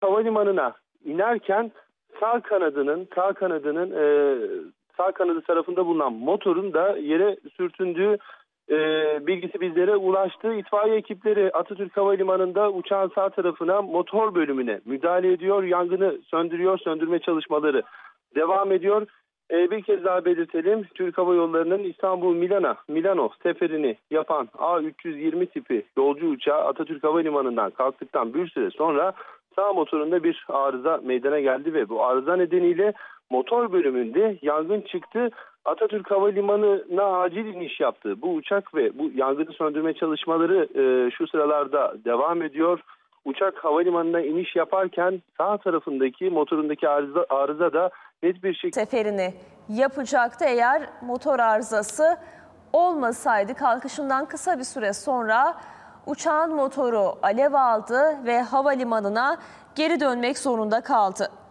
havalimanına inerken sağ kanadı tarafında bulunan motorun da yere sürtündüğü bilgisi bizlere ulaştı. İtfaiye ekipleri Atatürk Havalimanı'nda uçağın sağ tarafına motor bölümüne müdahale ediyor. Yangını söndürüyor. Söndürme çalışmaları devam ediyor. Bir kez daha belirtelim. Türk Hava Yolları'nın İstanbul-Milano seferini yapan A320 tipi yolcu uçağı Atatürk Havalimanı'ndan kalktıktan bir süre sonra sağ motorunda bir arıza meydana geldi ve bu arıza nedeniyle motor bölümünde yangın çıktı. Atatürk Havalimanı'na acil iniş yaptı bu uçak ve bu yangını söndürme çalışmaları şu sıralarda devam ediyor. Uçak havalimanına iniş yaparken sağ tarafındaki motorundaki arıza da net bir şekilde seferini yapacaktı. Eğer motor arızası olmasaydı kalkışından kısa bir süre sonra uçağın motoru alev aldı ve havalimanına geri dönmek zorunda kaldı.